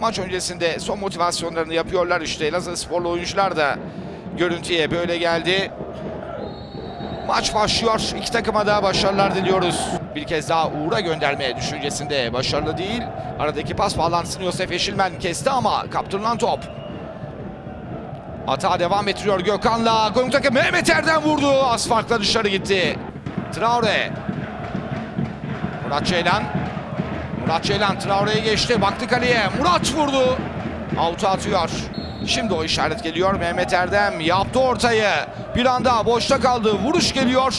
Maç öncesinde son motivasyonlarını yapıyorlar işte. Elazığsporlu oyuncular da görüntüye böyle geldi. Maç başlıyor. İki takıma da başarılar diliyoruz. Bir kez daha Uğur'a gönderme düşüncesinde başarılı değil. Aradaki pas bağlantısını Yosef Eşilmen kesti ama kaptırılan top. Hata devam ettiriyor Gökhan'la. Gol takımı Mehmet Erdem vurdu. Az farkla dışarı gitti. Traore. Murat Ceylan. Murat Ceylan Traore'ye geçti. Baktı kaleye. Murat vurdu. Out'a atıyor. Şimdi o işaret geliyor. Mehmet Erdem yaptı ortayı. Bir anda boşta kaldı. Vuruş geliyor.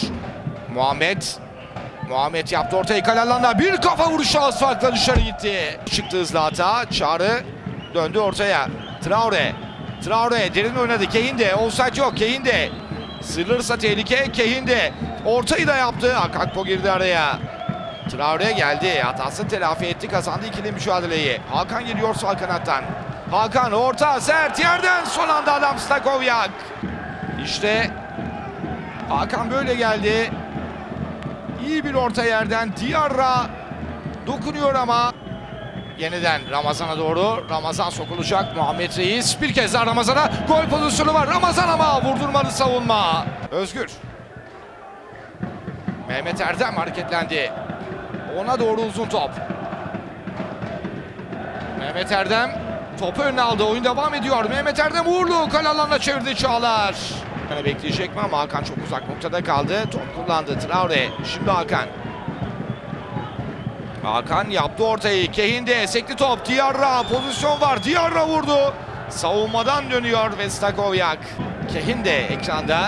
Muhammed yaptı ortayı kale alanına. Bir kafa vuruşu az farkla dışarı gitti. Çıktı hızlı hata. Çağrı döndü ortaya. Traore derin oynadı. Kehinde. Offside yok. Kehinde. Sırılırsa tehlike. Kehinde. Ortayı da yaptı. Akakpo girdi araya. Traore geldi. Hatasını telafi etti. Kazandı ikili mücadeleyi. Hakan geliyor sol kanattan. Hakan orta sert yerden son anda Adam Stakovyak. İşte Hakan böyle geldi. İyi bir orta yerden Diarra dokunuyor ama yeniden Ramazan'a doğru. Ramazan sokulacak. Muhammed Reis bir kez daha Ramazan'a gol pozisyonu var. Ramazan ama vurdurmalı savunma. Özgür. Mehmet Erdem hareketlendi. Ona doğru uzun top. Mehmet Erdem topu önüne aldı. Oyun devam ediyor. Mehmet Erdem uğurlu. Kale alanına çevirdi Çağlar. Bekleyecek mi ama Hakan çok uzak noktada kaldı. Top kullandı Traore. Şimdi Hakan. Hakan yaptı ortayı. Kehinde sekti top. Diarra pozisyon var. Diarra vurdu. Savunmadan dönüyor ve Stakovyak. Kehinde ekranda.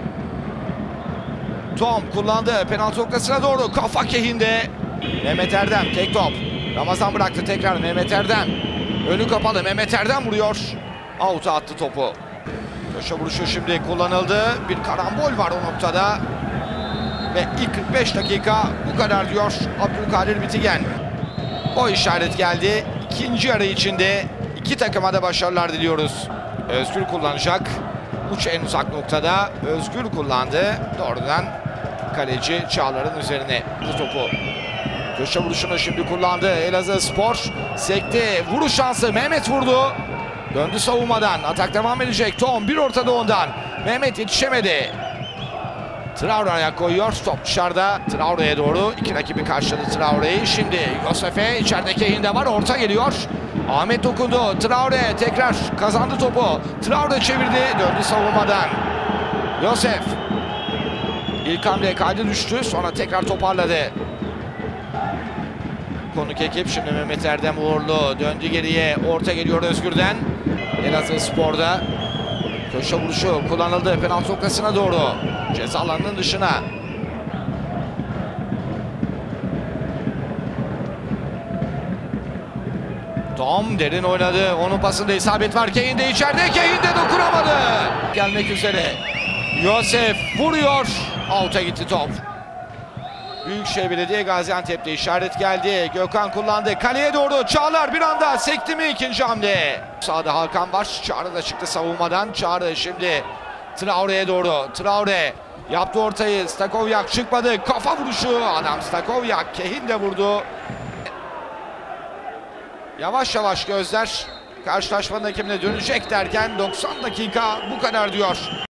Tom kullandı. Penaltı noktasına doğru. Kafa Kehinde. Mehmet Erdem tek top. Ramazan bıraktı tekrar Mehmet Erdem. Önü kapalı. Mehmet Erdem vuruyor. Out'a attı topu. Köşe vuruşu şimdi kullanıldı. Bir karambol var o noktada. Ve ilk 45 dakika bu kadar diyor Abdülkadir Bitigen. O işaret geldi. İkinci yarı içinde iki takıma da başarılar diliyoruz. Özgür kullanacak. Uç en uzak noktada. Özgür kullandı. Doğrudan kaleci Çağlar'ın üzerine bu topu. Köşe vuruşunu şimdi kullandı. Elazığspor sekti. Vuruş şansı. Mehmet vurdu. Döndü savunmadan. Atak devam edecek. Tom bir ortada ondan. Mehmet yetişemedi. Traore ayak koyuyor. Top dışarıda. Traore'ye doğru. İki rakibi karşıladı Traore'yi. Şimdi Yosef'e içeride Kehinde var. Orta geliyor. Ahmet dokundu. Traore tekrar kazandı topu. Traore çevirdi. Döndü savunmadan. Yosef. İlk hamle kaydı düştü. Sonra tekrar toparladı. Konuk ekip şimdi Mehmet Erdem uğurlu. Döndü geriye. Orta geliyor Özgür'den. Elazığspor'da köşe vuruşu kullanıldı. Penaltı noktasına doğru. Ceza alanının dışına. Tom derin oynadı. Onun pasında isabet var. Kehinde içeride. Kehinde dokunamadı. Gelmek üzere. Yosef vuruyor. Out'a gitti top. Büyükşehir Belediye Gaziantep'te işaret geldi. Gökhan kullandı. Kaleye doğru Çağlar bir anda sekti mi ikinci hamle. Sağda Hakan var. Çağrı da çıktı savunmadan. Çağrı şimdi Traore'ye doğru. Traore yaptı ortayı. Stakovyak çıkmadı. Kafa vuruşu. Adam Stakovyak. Kehinde vurdu. Yavaş yavaş gözler karşılaşmanın hakemine dönecek derken 90 dakika bu kadar diyor.